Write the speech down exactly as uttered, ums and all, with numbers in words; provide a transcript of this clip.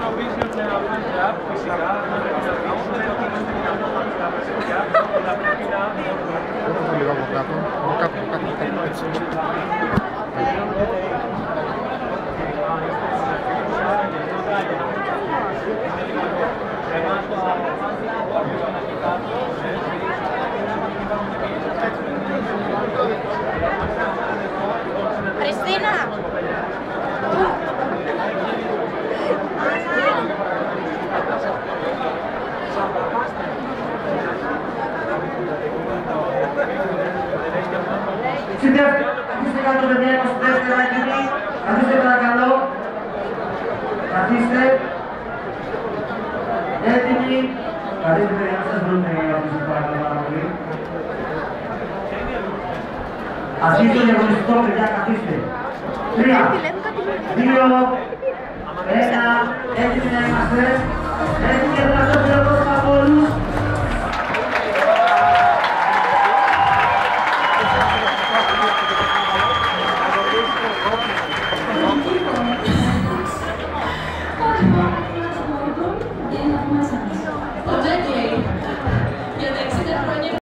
Λίγο από κάτω, από κάτω, από κάτω, κάτω, έτσι. Χριστίνα! Καθίστε κάτω παιδιά, είκοσι τέσσερα κύριοι. Καθίστε παρακαλώ. Καθίστε. Έτοιμοι. Καθίστε παιδιά, να σας βρούμε για να αφήσετε παρακαλώ πάρα πολύ. Αρχίζει το διαγωνιστικό παιδιά, καθίστε. Τρία, δύο, ένα, έτοιμοι να είμαστε. Έτοιμοι για τον αυτό